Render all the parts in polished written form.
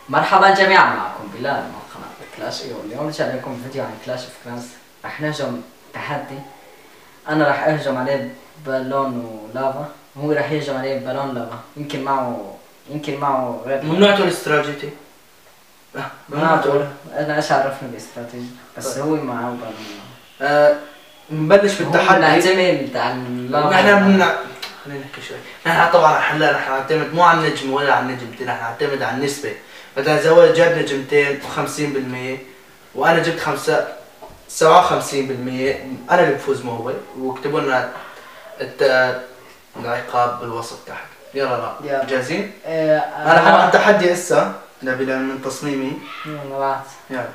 مرحبا جميعا، معكم بلال من قناة كلاش ايو. اليوم جاي لكم فيديو عن كلاش اوف كلانس. رح نهجم تحدي، انا رح اهجم عليه بالون ولافا، هو رح يهجم عليه بالون لافا. يمكن معه غير ممنوعته الاستراتيجي. انا ايش عرفني باستراتيجي، بس طيب. هو معه بالون. نبلش بالتحدي. نعتمد على اللافا. خلينا نحكي شوي. نحن طبعا هلا رح نعتمد مو على النجم ولا على النجمتين، رح نعتمد على النسبة. مثلا اذا هو جاب نجمتين و50% وانا جبت 57%، انا اللي بفوز مو هو. واكتبوا لنا العقاب بالوصف تحت. يلا جاهزين؟ انا حابب التحدي هسه نبيل من تصميمي. يلا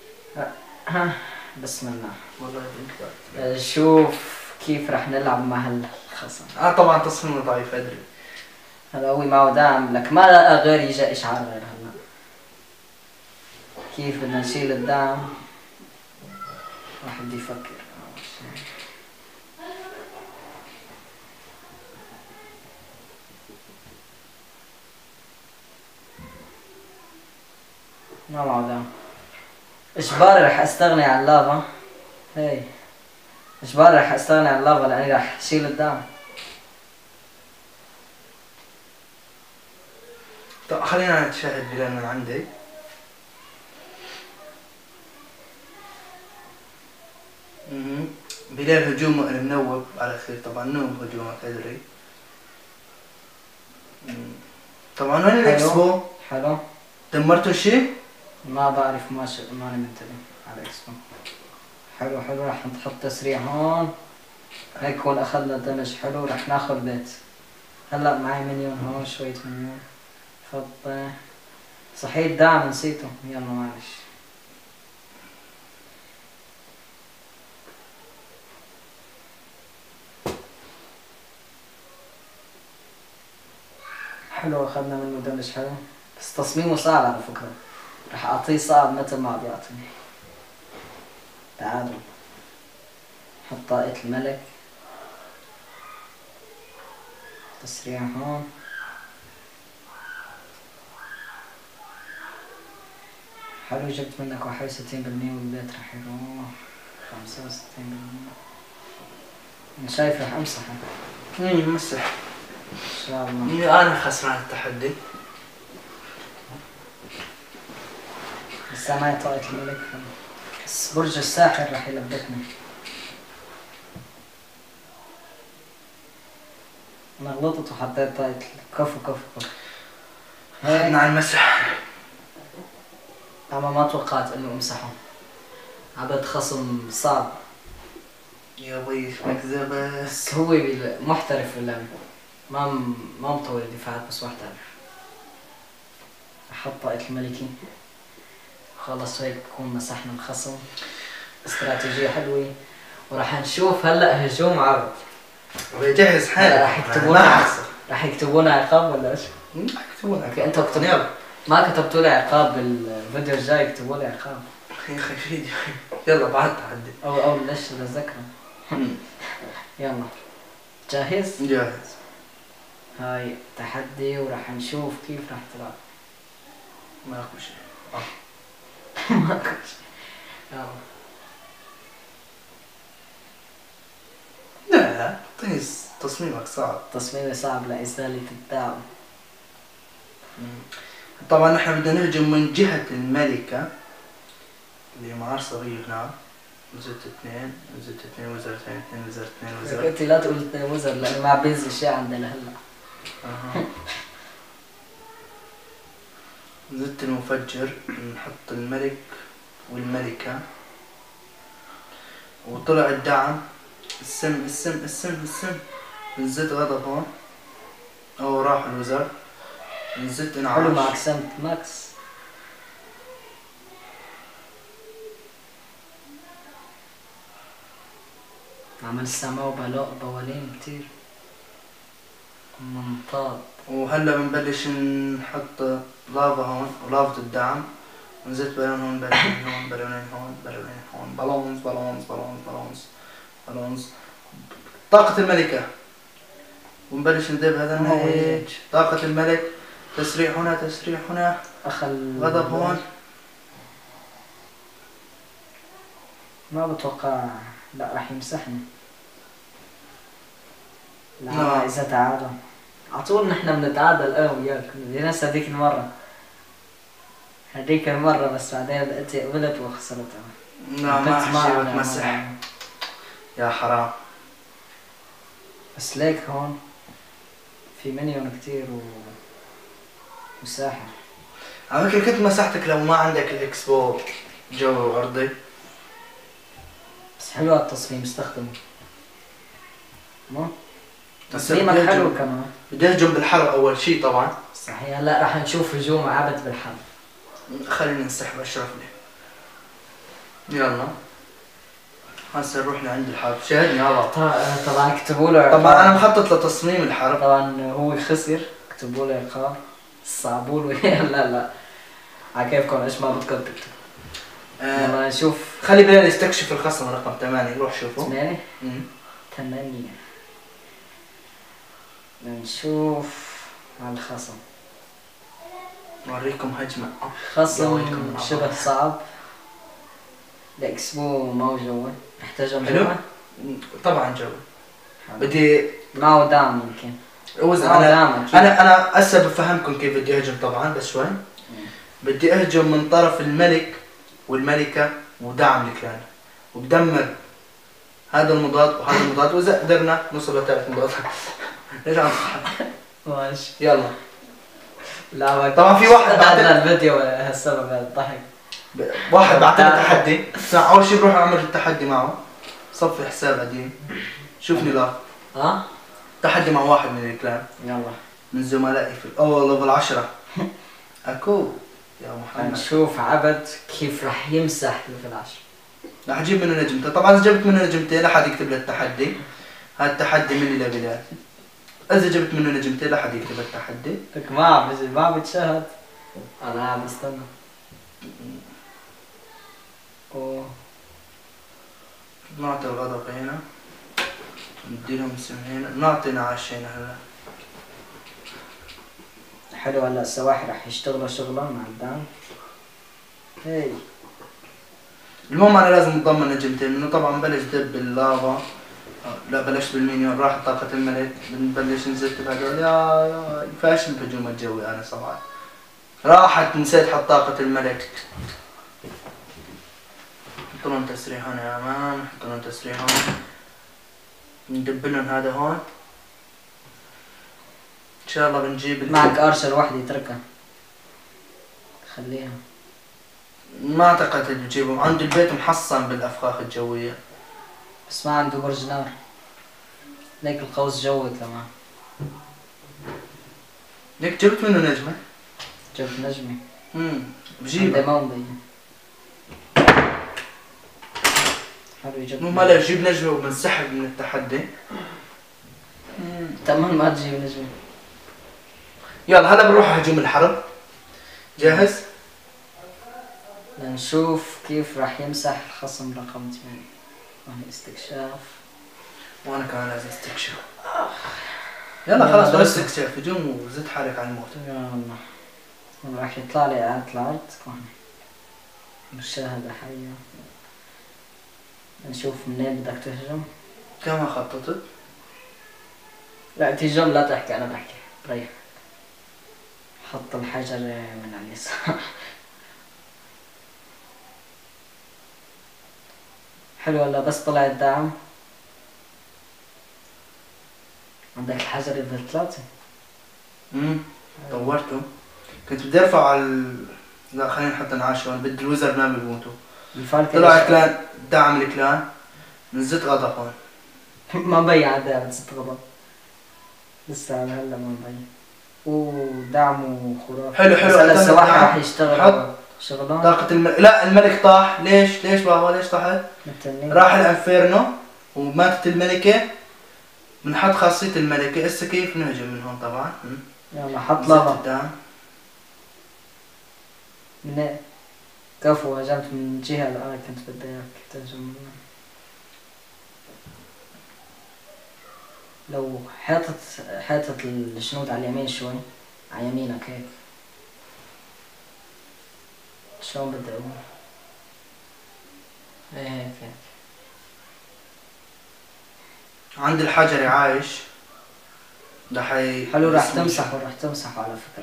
بسم الله. والله شوف كيف رح نلعب مع هالخصم. طبعا تصميمه ضعيف ادري. هذا هو معه دعم، لك ما لقى غير يجي اشعار غير هلا. كيف بدنا نشيل الدعم؟ واحد بده يفكر. ما معه دعم. اجباري رح استغني عن اللافا. هي اجباري رح استغني عن اللافا لاني رح اشيل الدعم. طب خلينا نتشاهد بلال من عندي. بلال هجومه منوب على خير، طبعا نوب هجومك ادري. طبعا وين الاكسبو؟ حلو. دمرتوا شيء؟ ما بعرف، ماني منتبه على الاكسبو. حلو رح نحط تسريع هون هيك، هون اخذنا دمج حلو. رح ناخذ بيت. هلا معي مليون هون، شوية مليون. فضة. صحيح الدعم نسيته، يلا معلش. حلو اخذنا منه دمج حلو، بس تصميمه صعب على فكرة. رح اعطيه صعب مثل ما عم يعطيني. تعادل. حط طاقة الملك. تسريع هون. حلو، جبت منك 61% والبيت رح يروح 65%. انا شايف رح امسحه. مسح ان شاء الله. انا خسران التحدي. لسه معي طاقة الملك، بس برج الساحر رح يلبكني. انا غلطت وحطيت طاقة كفو. اخذنا على المسح. اما ما توقعت انه امسحه. عبد خصم صعب يا بي مكذبة. بس هو محترف باللعب، ما مطور الدفاعات بس محترف. احط طاقة الملكي خلص، هيك بكون مسحنا الخصم. استراتيجية حلوة، وراح نشوف هلا هجوم عرض. بجهز حالي. راح يكتبونا عقاب ولا ايش؟ يكتبونا عقاب. انتوا اكتبوا. ما كتبتوا لي عقاب بالفيديو الجاي، اكتبوا لي عقاب. يا اخي فيديو. يلا بعد تحدي. او ليش بتذكره. يلا جاهز؟ جاهز. هاي تحدي وراح نشوف كيف راح تلعب. ماكو شيء. ماكو شيء. يلا. لا تصميمك صعب. تصميمي صعب لإزالة الدعم. طبعا نحن بدنا نهجم من جهة الملكة اللي مع صغير هنا. نزلت اثنين وزرتين، 2 وزر 2 وزر. قلت لا تقول 2 وزر لأنه ما بينزل شيء عندنا هلا. نزلت المفجر، نحط الملك والملكة، وطلع الدعم. السم. نزلت غضب هون، او راح الوزر. نزلت انعاش. حلو معك سمت ماكس. عمل سما بوالين كتير. منطاد. وهلا بنبلش نحط لافا هون ولافة الدعم. نزلت بالون هون، بالونين هون، بالونين هون، بالونين هون، بالونز. طاقة الملكة. ونبلش ندب هذا النهج. طاقة الملك تسريع هنا تسريع هنا. أخل غضب هون. ما بتوقع. لا راح يمسحني. لا نعم. إذا تعادل على طول نحن بنتعادل أنا وياك بنفس هذيك المرة. هذيك المرة بس بعدين أنت قبلت وخسرت أنا. لا ما كنت حجيبك معنا مسح. مرة. يا حرام. بس ليك هون في منيون كتير وساحر. على فكرة كنت مسحتك لو ما عندك الاكسبو جو ارضي. بس حلو التصميم استخدمه. مو بس تصميمك بدي حلو أهجم. كمان. بدي اهجم بالحرب اول شيء طبعا. صحيح هلا راح نشوف هجوم عبد بالحرب. خلينا نسحب اشرف لي. يلا هسه نروح لعند الحرب. شاهدني يابا. طبعا اكتبوا له طبعا عقاب. انا مخطط لتصميم الحرب. طبعا هو خسر اكتبوا له عقاب. صعبوا له لا على كيفكم ايش ما بدكم تكتبوا. يلا نشوف. خلي بلال يستكشف الخصم رقم 8. روح شوفه. 8 مم. 8 نشوف على الخصم. نوريكم هجمة. خصم شبه صعب. الاكسبو ما هو جوا. محتاج حلو؟ طبعا جو. بدي معه دعم يمكن. انا هسه بفهمكم كيف بدي اهجم طبعا بس شوي. بدي اهجم من طرف الملك والملكة ودعم الكلان وبدمر هذا المضاد وهذا المضاد واذا قدرنا نوصل لثالث مضاد. ليش عم تضحك؟ ماشي يلا. لا طبعا في واحد بعد الفيديو هالسبب الضحك. واحد بعطيني تحدي. اسمع اول شيء بروح اعمل التحدي معه. صفي حساب قديم. شوفني لا. تحدي مع واحد من الكلان. يلا. من زملائي في اول ليفل 10. اكو يا محمد. نشوف عبد كيف راح يمسح ليفل 10. راح اجيب منه نجمتين. طبعا اذا جبت منه نجمتين لا حد يكتب له التحدي. هذا التحدي مني لبلال. اذا جبت منه نجمتين لا حد يكتب التحدي. لك ما بتشاهد. انا عم بستنى. اوه نعطي الغضب هنا. نديلهم اسم هنا. نعطي نعاش هنا هلا. حلو هلا السواحل راح يشتغلوا شغله مع الدعم. هي المهم انا لازم اتضمن نجمتين منه. طبعا بلش دب باللافا. لا بلشت بالمينيون. راحت طاقة الملك. بنبلش نزلت بهدول. يا فاشل بهجوم الجوي انا صراحة. راحت نسيت حط طاقة الملك. حط لهم تسريح هون يا مان. حط لهم تسريح هون. ندب لهم هذا هون. ان شاء الله بنجيب معك ارشر وحده يتركها. خليها. ما اعتقد بجيبهم. عنده البيت محصن بالافخاخ الجوية. بس ما عنده برج نار. ليك القوس جوي كمان. ليك جبت منه نجمة. جبت نجمة. بجيبها. ما مبين. حلو يجيب. مو ماله يجيب نجمة وبنسحب من التحدي. تمام ما تجيب نجمة. يلا هلا بنروح هجوم الحرب. جاهز؟ لنشوف كيف راح يمسح الخصم رقم 8. هون استكشاف. وانا كمان لازم استكشف. يلا خلاص بس استكشاف. هجوم وزدت حالك على الموت. يلا راح يطلع لي اعادة العرض هون. مشاهدة حية. نشوف منين بدك تهجم. كما خططت. لا تهجم لا تحكي انا بحكي. ريح. حط الحجر من على اليسار. حلو هلا بس طلع الدعم. عندك الحجر ليفل 3. طورته. كنت بدي ارفع على لا خلينا نحط انعاش هون. بدي الوزر ما بيموتوا. طلع كلان دعم الكلان. نزلت غضب هون. ما مبين عاد نزلت غضب. لسه هلا ما مبين. ودعمه خرافي. حلو هلا السواحل راح يشتغل شغلان. طاقة لا الملك طاح. ليش بابا ليش طاحت؟ راح الانفيرنو وماتت الملكة. بنحط خاصية الملكة. هسه كيف نهجم من هون طبعا. يلا حط لافا. من كفو هجمت من الجهة اللي انا كنت بدي اياك تهجم منها. لو حاطط الجنود على اليمين شوي على يمينك هيك. شلون بدي اقول؟ هيك هيك. عند الحجري عايش. ده حلو، راح تمسحه على فكرة.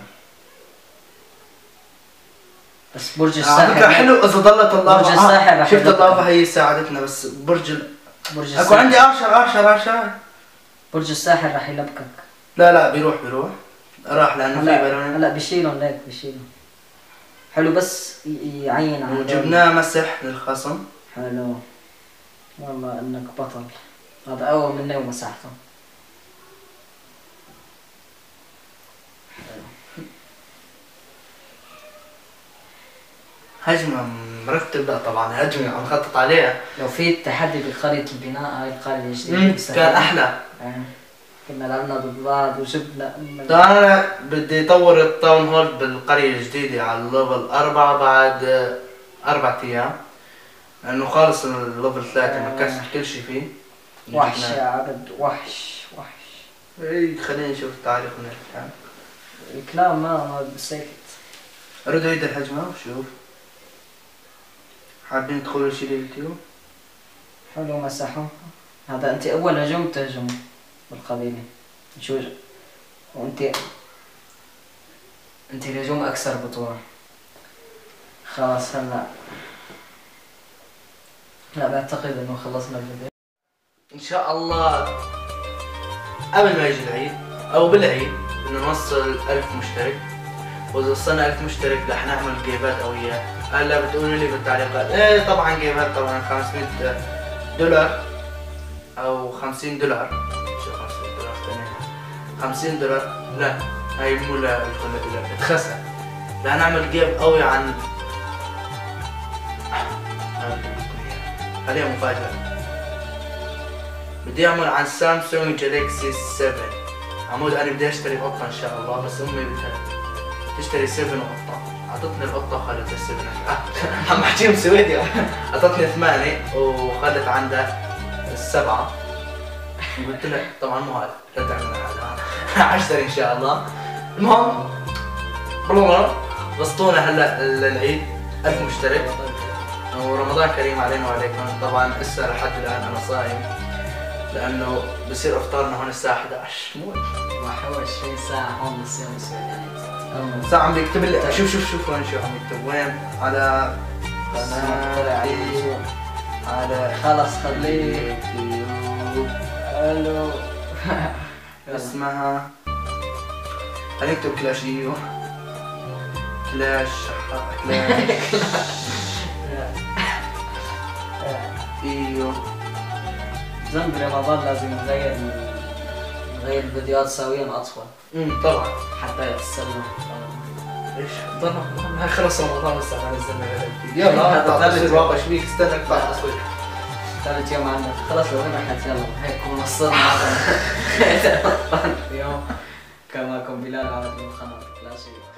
بس برج على فكرة الساحر حلو اذا ضلت اللافا. برج الساحر رح شفت يلبكك. اللافا هي ساعدتنا، بس برج برج اكو الساحر عندي ارشر. برج الساحر رح يلبكك. لا بيروح راح لانه في بالون. هلا بيشيلهم ليك بيشيلهم. حلو بس يعين على وجبناه مسح للخصم. حلو والله انك بطل. هذا اول مني ومسحته. هجمة مرتب. لا طبعا هجمة عم نخطط عليها. لو في تحدي بقرية البناء، هاي القرية الجديدة كان احلى. كنا لعبنا ضد بعض وجبنا طبعا انا بدي اطور التاون هول بالقرية الجديدة على الليفل 4 بعد 4 ايام، لانه خالص الليفل 3 مكسر كل شيء فيه. وحش يا عبد، وحش. اي خلينا نشوف التعليق من الكلام. الكلام ما بسيكت. ارد عيد الهجمة وشوف. حابين تدخلوا شيء لليوتيوب؟ حلو مسحوا. هذا انت اول هجوم تهجموا بالقبيلة. شو وانت الهجوم اكثر بطولة. خلاص هلا لا بعتقد انه خلصنا الفيديو ان شاء الله قبل ما يجي العيد او بالعيد انه نوصل 1000 مشترك، واذا وصلنا 1000 مشترك رح نعمل جيفات قوية. هلا بتقولوا لي بالتعليقات ايه طبعا جيفات، طبعا $500 او $50. شو $50 $50 لا هاي مو لا اتخسر. رح نعمل جيف قوي عن خليها مفاجأة. بدي اعمل عن سامسونج جالكسي 7. عمود انا بدي اشتري قطة ان شاء الله، بس امي بدها تشتري 7 قطة. اعطتني القطة وخلت ال7 عم بحكيهم سويدي. اعطتني 8 وخلت عندها ال7. قلت لها طبعا مو هذا، لا تعمل هذا. اشتري ان شاء الله. المهم بسطونا هلا العيد 1000 مشترك ورمضان كريم علينا وعليكم. طبعا لسه لحد الان انا صايم لانه بصير افطارنا هون الساعه 11 مو 21 ساعة هون بالصيام السعودي. ساعة عم بيكتب لي. شوف وين شو عم يكتب وين على قناتي على خلص خليه يوتيوب. الو اسمها هنكتب كلاش ايو كلاش ايو. ذنب رمضان لازم نغير الفيديوهات سويا اطول. طبعا حتى يتسلى. ايش ضلنا خلص رمضان لسه ما نزلنا فيديو. يلا هذا ثالث واقع ايش بيك استنى اقطع تصوير. ثالث يوم عندك خلص لو وين رحت يلا هيك وصلنا اليوم. كان معكم بلال على القناة كلاشي.